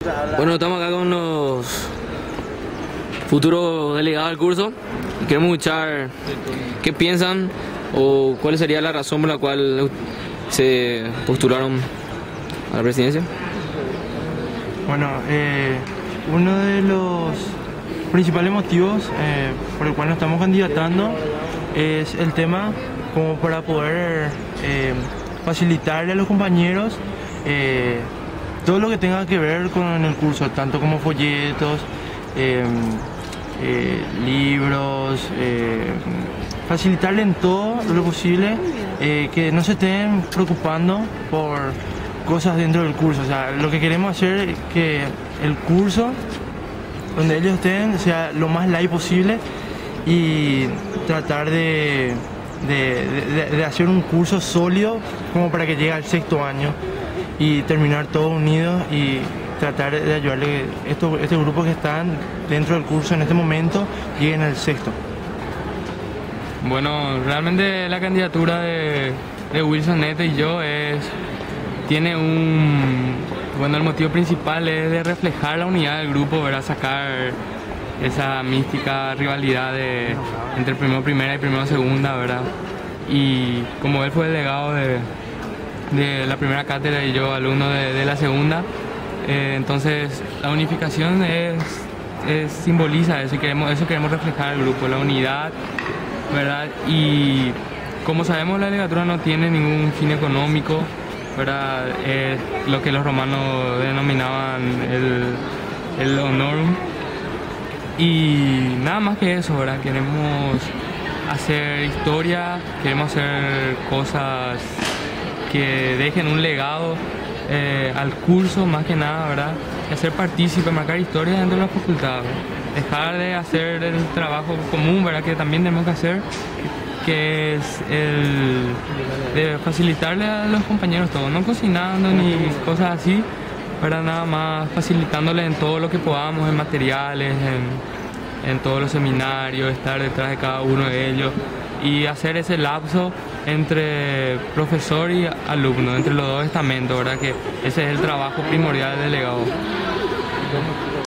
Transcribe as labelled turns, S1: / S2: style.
S1: Bueno, estamos acá con los futuros delegados del curso y queremos escuchar qué piensan o cuál sería la razón por la cual se postularon a la presidencia.
S2: Bueno, uno de los principales motivos por el cual nos estamos candidatando es el tema como para poder facilitarle a los compañeros todo lo que tenga que ver con el curso, tanto como folletos, libros, facilitarle en todo lo posible, que no se estén preocupando por cosas dentro del curso. O sea, lo que queremos hacer es que el curso donde ellos estén sea lo más light posible y tratar de hacer un curso sólido como para que llegue al sexto año y terminar todos unidos y tratar de ayudarle este grupo que están dentro del curso en este momento lleguen al sexto.
S3: Bueno, realmente la candidatura de Wilson Nete y yo tiene bueno, el motivo principal es de reflejar la unidad del grupo, ¿verdad? Sacar esa mística rivalidad entre primero primera y primero segunda, ¿verdad? Y como él fue delegado de la primera cátedra y yo alumno de la segunda, entonces la unificación simboliza eso y queremos reflejar el grupo, la unidad, ¿verdad? Y como sabemos, la delegatura no tiene ningún fin económico, ¿verdad? Es lo que los romanos denominaban el honorum. Y nada más que eso, ¿verdad? Queremos hacer historia, queremos hacer cosas que dejen un legado al curso, más que nada, ¿verdad? Y hacer partícipe, marcar historia dentro de la facultad, ¿verdad? Dejar de hacer el trabajo común, ¿verdad? Que también tenemos que hacer, que es el de facilitarle a los compañeros todo, no cocinando ni cosas así, ¿verdad? Nada más facilitándoles en todo lo que podamos, en materiales, en todos los seminarios, estar detrás de cada uno de ellos y hacer ese lapso entre profesor y alumno, entre los dos estamentos, ¿verdad? Que ese es el trabajo primordial del delegado.